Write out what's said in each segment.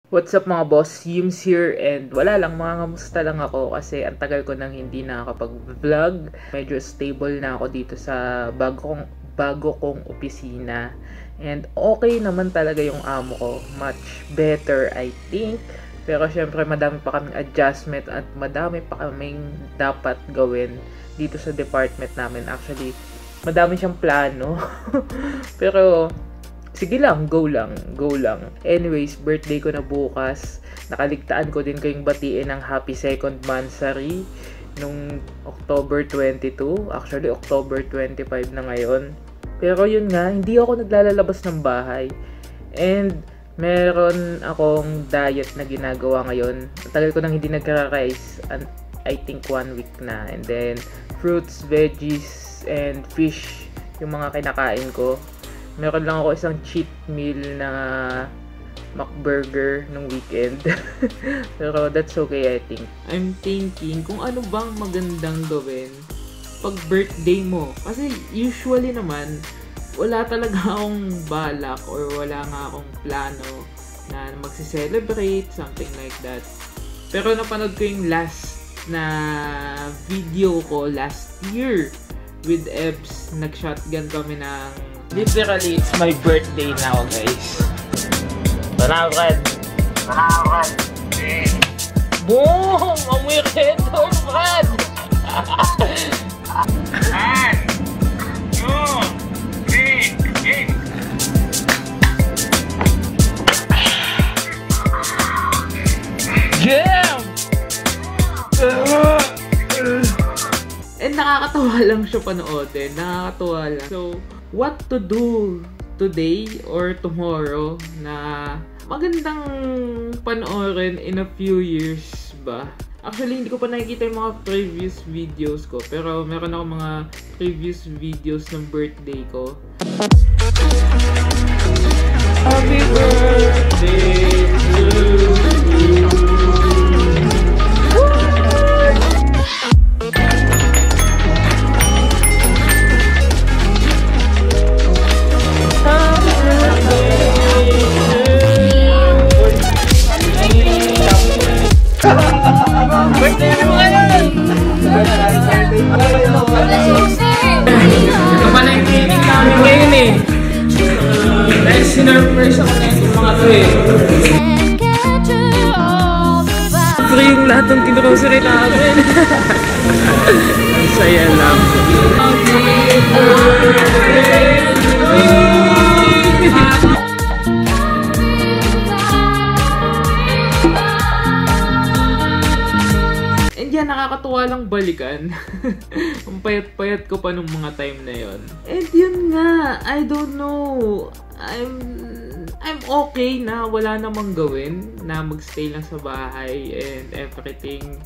What's up mga boss? Yims here and wala lang, mga kamusta lang ako kasi ang tagal ko nang hindi nakakapag-vlog. Medyo stable na ako dito sa bago kong opisina. And okay naman talaga yung amo ko. Much better I think. Pero syempre madami pa kaming adjustment at madami pa kaming dapat gawin dito sa department namin. Actually, madami siyang plano. Pero sige lang, go lang. Anyways, birthday ko na bukas. Nakaligtaan ko din kayong batiin ng happy second monthsary nung October 22. Actually, October 25 na ngayon. Pero yun nga, hindi ako naglalabas ng bahay. And meron akong diet na ginagawa ngayon. Tagal ko nang hindi nagkaka-rice. I think 1 week na. And then, fruits, veggies, and fish yung mga kinakain ko. Meron lang ako isang cheat meal na McBurger nung weekend. Pero that's okay, I think. I'm thinking kung ano bang magandang gawin pag birthday mo. Kasi usually naman, wala talaga akong balak or wala nga akong plano na magsi-celebrate, something like that. Pero napanood ko yung last na video ko last year with Ebs. Nag-shotgun kami ng literally, it's my birthday now, guys. Tanaw, Fred. Boom! Amoy red door, Fred! 1, 2, 3, Jam! And nakakatawa lang siya panoodin. Nakakatawa lang. So, what to do today or tomorrow na magandang panoorin in a few years ba? Actually, hindi ko pa nakikita yung mga previous videos ko. Pero meron ako mga previous videos ng birthday ko. Happy birthday to you! Birthday na mo ngayon! Ito pa na yung clinic namin ngayon eh. Dahil sinurprise ako na yung mga to eh. Free yung lahat ng tinrosery namin. Ang saya lang. Yan, nakakatuwa lang balikan. Ang payat-payat ko pa nung mga time na yon. And yun nga, I don't know. I'm okay na wala namang gawin, na magstay lang sa bahay and everything.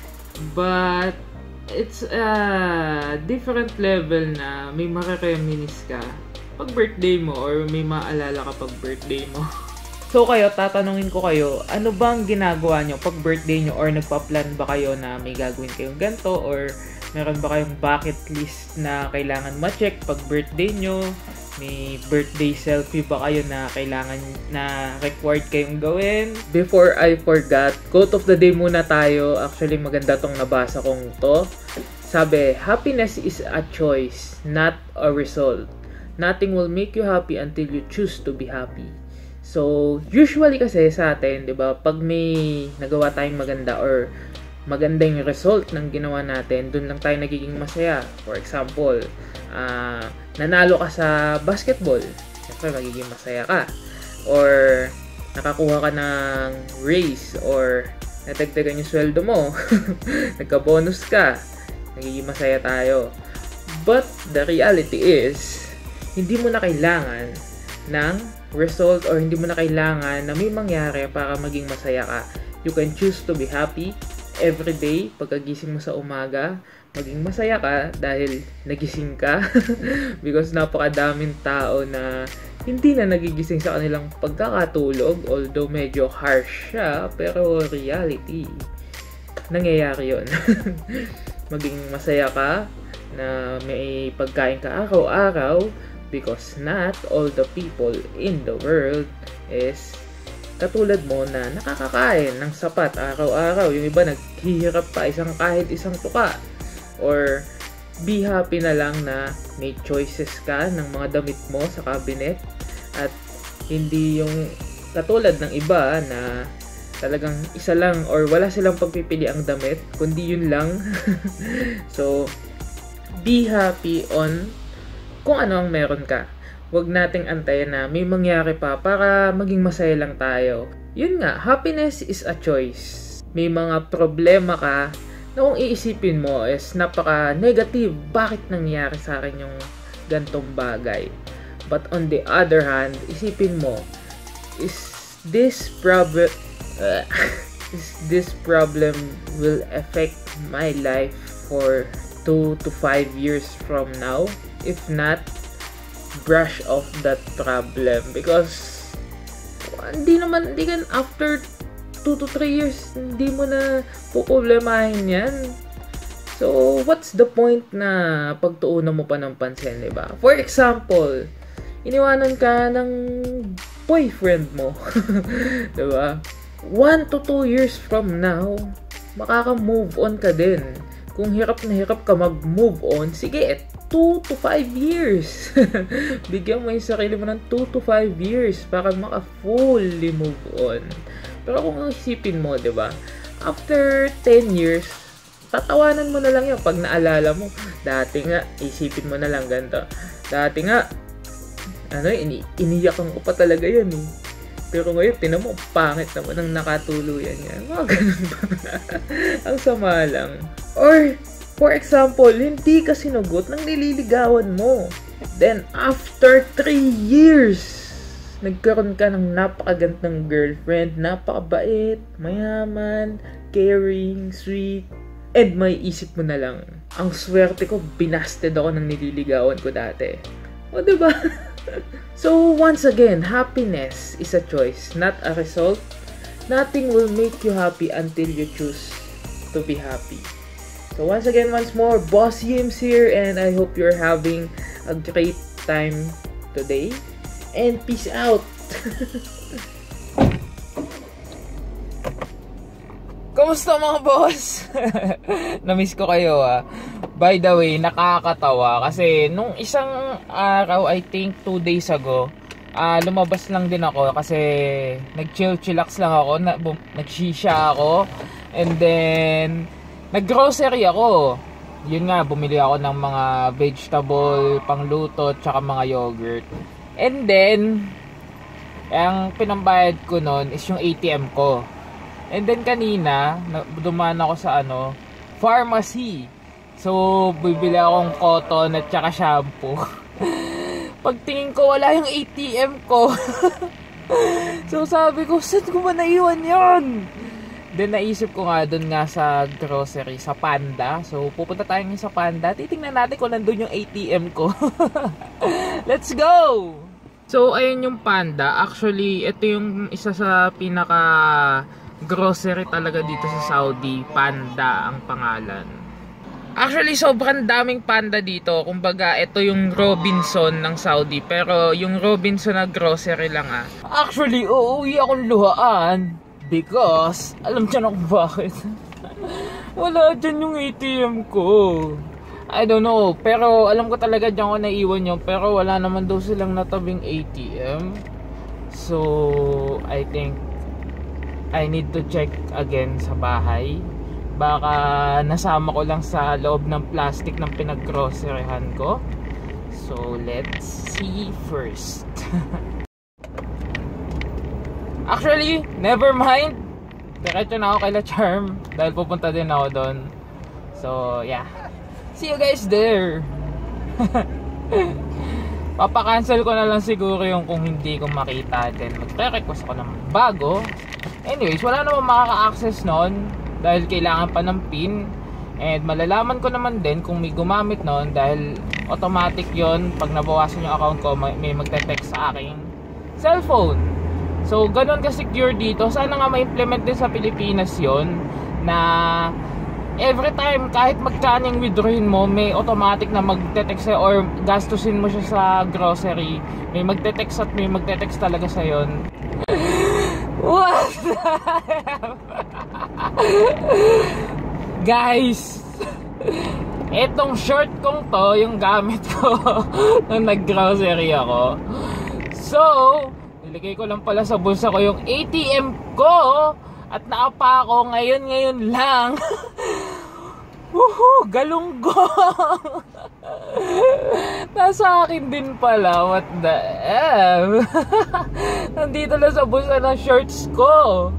But it's a different level na may makaka-reminisce ka pag birthday mo or may maalala ka pag birthday mo. So kayo, tatanungin ko kayo, ano bang ginagawa nyo pag birthday nyo or nagpa-plan ba kayo na may gagawin kayong ganito or meron ba kayong bucket list na kailangan ma-check pag birthday nyo? May birthday selfie ba kayo na kailangan na required kayong gawin? Before I forgot, quote of the day muna tayo. Actually, maganda tong nabasa kong to. Sabi, happiness is a choice, not a result. Nothing will make you happy until you choose to be happy. So, usually kasi sa atin, 'di ba, pag may nagawa tayong maganda or maganda yung result ng ginawa natin, dun lang tayo nagiging masaya. For example, nanalo ka sa basketball, syempre magiging masaya ka. Or nakakuha ka ng raise or natagdagan yung sweldo mo, nagka-bonus ka, nagiging masaya tayo. But the reality is, hindi mo na kailangan ng result or hindi mo na kailangan na may mangyari para maging masaya ka. You can choose to be happy every day. Pagkagising mo sa umaga, maging masaya ka dahil nagising ka. Because napakadaming tao na hindi na nagigising sa kanilang pagkakatulog. Although medyo harsh siya, pero reality, nangyayari yun. Maging masaya ka na may pagkain ka araw-araw. Because not all the people in the world is katulad mo na nakakakain ng sapat araw-araw. Yung iba naghihirap pa kahit isang tuka. Or be happy na lang na may choices ka ng mga damit mo sa cabinet at hindi yung katulad ng iba na talagang isa lang or wala silang pagpipili ang damit, kundi yun lang. So, be happy on kung ano ang meron ka. Huwag nating antayin na may mangyari pa para maging masaya lang tayo. Yun nga, happiness is a choice. May mga problema ka na kung iisipin mo is napaka-negative. Bakit nangyari sa akin yung gantong bagay? But on the other hand, isipin mo, is this problem will affect my life for 2 to 5 years from now? If not, brush off that problem because hindi ka after 2 to 3 years hindi mo na puproblemahin yan. So what's the point na pagtuunan mo pa ng pansin, diba? For example, iniwanan ka ng boyfriend mo. Diba? 1 to 2 years from now makaka-move on ka din. Kung hirap na hirap ka mag-move on, sige, 2 to 5 years. Bigyan mo yung sarili mo ng 2 to 5 years para maka-fully move on. Pero kung isipin mo, diba? After 10 years, tatawanan mo na lang yun pag naalala mo. Dati nga, isipin mo na lang ganito. Dati nga, iniyakan ko pa talaga yan eh. Pero ngayon, tinan mo, pangit naman ang nakatuluyan yan. Mga ganun ba? Ang sama lang. Or, for example, hindi ka sinugot ng nililigawan mo. Then, after 3 years, nagkaroon ka ng napakagandang girlfriend, napakabait, mayaman, caring, sweet, and may isip mo na lang, ang swerte ko, binasted ako ng nililigawan ko dati. O, diba? So, once again, happiness is a choice, not a result. Nothing will make you happy until you choose to be happy. So, once again, once more, Boss Yims here, and I hope you're having a great time today. And peace out! Kamusta mga boss? Namiss ko kayo ah. By the way, nakakatawa kasi nung isang araw, I think 2 days ago, lumabas lang din ako kasi nag-chillax lang ako, nag-shisha ako, and then nag-grocery ako. Yun nga, bumili ako ng mga vegetable, pangluto, tsaka mga yogurt. And then, ang pinambayad ko nun is yung ATM ko. And then kanina, dumaan ako sa pharmacy. So, bibili akong cotton at saka shampoo. Pagtingin ko, wala yung ATM ko. So, sabi ko, saan ko ba naiwan yan? Then, naisip ko nga dun nga sa grocery, sa Panda. So, pupunta tayo sa Panda. Titingnan natin kung nandun yung ATM ko. Let's go! So, ayun yung Panda. Actually, ito yung isa sa pinaka grocery talaga dito sa Saudi. Panda ang pangalan. Actually, sobrang daming Panda dito. Kumbaga, ito yung Robinson ng Saudi. Pero yung Robinson na grocery lang ah. Actually, uuwi akong luhaan. Because, alam niyo na kung bakit. Wala dyan yung ATM ko. I don't know. Pero alam ko talaga dyan ko naiwan yun. Pero wala naman daw silang natabing ATM. So, I think I need to check again sa bahay. Baka nasama ko lang sa loob ng plastic ng pinag-groceryhan ko. So, let's see first. Actually, never mind. Diretso na ako kay La Charm dahil pupunta din ako doon. So, yeah. See you guys there. Papakancel ko na lang siguro yung kung hindi ko makita. Then, magre-request ako ng bago. Anyways, wala namang makaka-access nun dahil kailangan pa ng PIN. And malalaman ko naman din kung may gumamit nun dahil automatic yon. Pag nabawasan yung account ko, may magte-text sa aking cellphone. So, ganun ka-secure dito. Sana nga ma-implement din sa Pilipinas yon na every time, kahit magkano yung withdrawin mo, may automatic na magte-text sa'yo or gastusin mo siya sa grocery. May magte-text at may magte-text talaga sa yon. What? Guys, etong short kong to, yung gamit ko nung nag-grocery ako. So, nilagay ko lang pala sa bulsa ko yung ATM ko at naapa ako ngayon lang. Woohoo! Galunggong! Nasa akin din pala. What the F? Nandito lang sa bulsa ng shorts ko.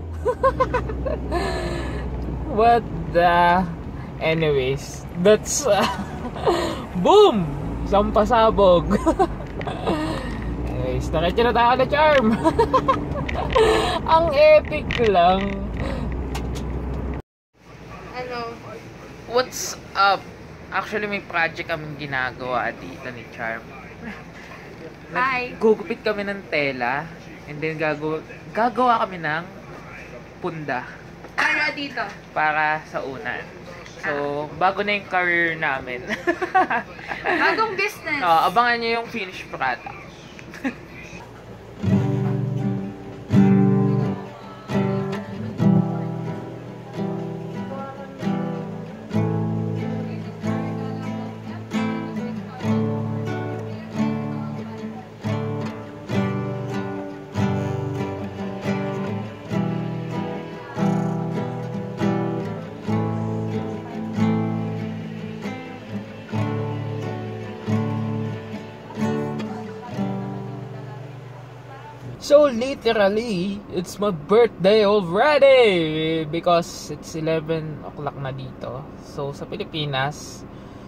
What the... Anyways, that's... boom! Isang pasabog. Anyways, nakita na tayo na charm. Ang epic lang. Ano? What's up? Actually, may project kaming ginagawa dito ni Charm. Hi! Gugupit kami ng tela. And then gagawa kami ng punda. Para dito? Para sa unan. So, bago na yung career namin. Bagong business. Abangan nyo yung finished product. So literally, it's my birthday already because it's 11 o'clock na dito. So sa Pilipinas,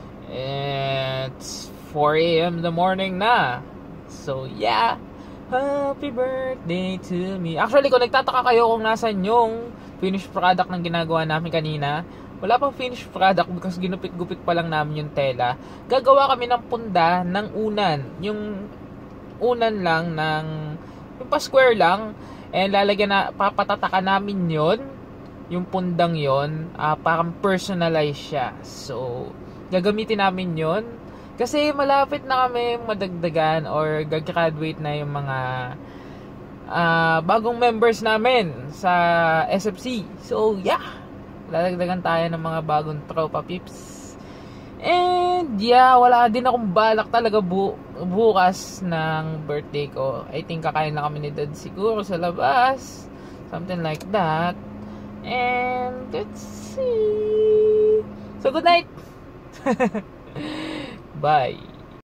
it's 4 a.m. in the morning na. So yeah, happy birthday to me. Actually, kung nagtataka kayo kung nasan yung finished product ng ginagawa namin kanina, wala pang finished product because ginupit-gupit pa lang namin yung tela. Gagawa kami ng punda ng unan. Yung unan lang ng yung pa-square lang, and lalagyan na, papatataka namin yon yung pundang yon, parang personalize siya. So gagamitin namin yon kasi malapit na kami madagdagan or gagraduate na yung mga bagong members namin sa SFC. So yeah, lalagdagan tayo ng mga bagong tropa pips. And yeah, wala din akong balak talaga bukas ng birthday ko. I think kakain lang kami ni Dad siguro sa labas, something like that. And let's see. So good night. Bye.